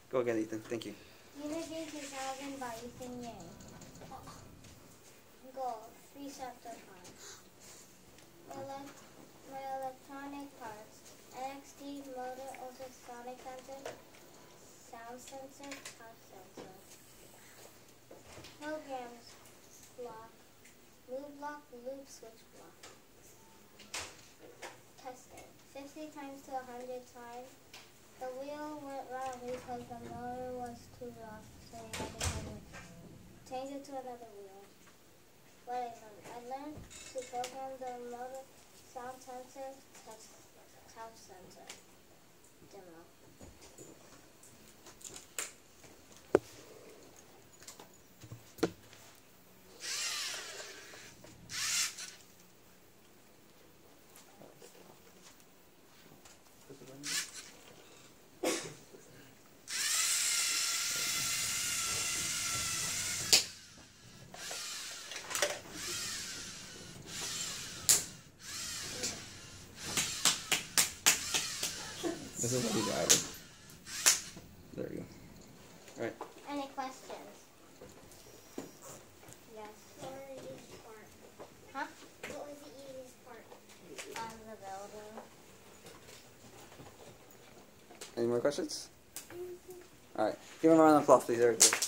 Go again, Ethan. Thank you. Unity 2000 by Ethan Yang. Goal, 3 chapter cards. My electronic parts. NXT motor, ultrasonic sensor, sound sensor, touch sensor. Programs block, loop switch block. Testing. 50 times to 100 times. The wheel went round because the motor was too rough, so we had to change it to another wheel. What I learned to program the motor, sound sensor, touch sensor. Demo. This is what you drive. There you go. Alright. Any questions? Yes. What was the easiest part? Huh? What was the easiest part? The building. Any more questions? Alright. Give him a round of applause, please. There we go.